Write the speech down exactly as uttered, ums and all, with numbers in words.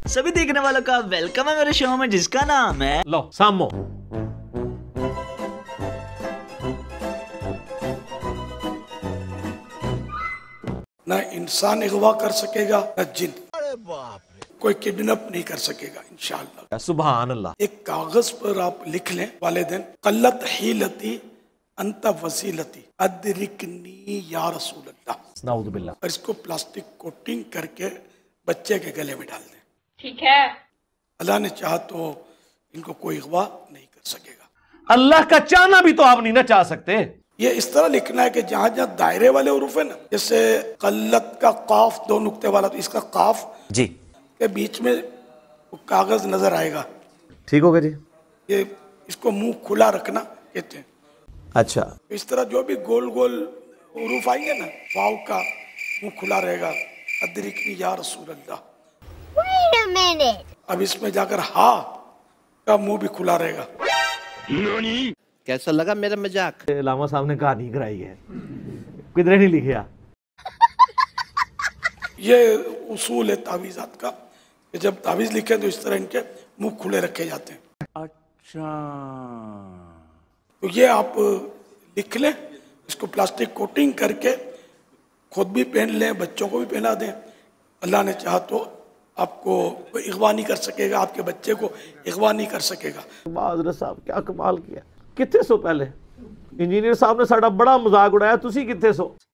सभी देखने वालों का वेलकम है मेरे शो में जिसका नाम है लो सामो। ना इंसान अगवा कर सकेगा ना जिन। अरे बाप रे। कोई किडनैप नहीं कर सकेगा इंशाअल्लाह। सुभान अल्लाह। एक कागज पर आप लिख लें वाले दिन कल्लत हीलती अंत वसीलती अदरिकनी या रसूल अल्लाह। नाउज़ु बिल्लाह। और इसको प्लास्टिक कोटिंग करके बच्चे के गले में डाल दें। ठीक है। अल्लाह ने चाहा तो इनको कोई अगवा नहीं कर सकेगा। अल्लाह का चाहना भी तो आप नहीं ना चाह सकते। ये इस तरह लिखना है कि जहां जहां दायरे वाले उरूफ है ना, जैसे कल्लत का काफ दो नुक्ते वाला, तो इसका काफ जी के बीच में कागज नजर आएगा। ठीक होगा जी। ये इसको मुंह खुला रखना कहते हैं। अच्छा, इस तरह जो भी गोल गोल उरूफ आएंगे ना, वाव का मुंह खुला रहेगा। अदरिकनी या रसूल अल्लाह। Wait a minute. अब इसमें जाकर हा का मुंह भी खुला रहेगा। कैसा लगा मेरा मजाक? लामा साहब ने कहानी कराई है, किधर नहीं लिखा। ये उसूल है तावीज़ात का कि जब तावीज़ लिखे तो इस तरह इनके मुंह खुले रखे जाते हैं। अच्छा, तो ये आप लिख लें, इसको प्लास्टिक कोटिंग करके खुद भी पहन लें, बच्चों को भी पहना दें। अल्लाह ने चाहा तो आपको कोई अगवा नहीं कर सकेगा, आपके बच्चे को अगवा नहीं कर सकेगा। हज़रत साहब क्या कमाल किया। कितने सो पहले इंजीनियर साहब ने साड़ा बड़ा मजाक उड़ाया, तुसी कितने सो।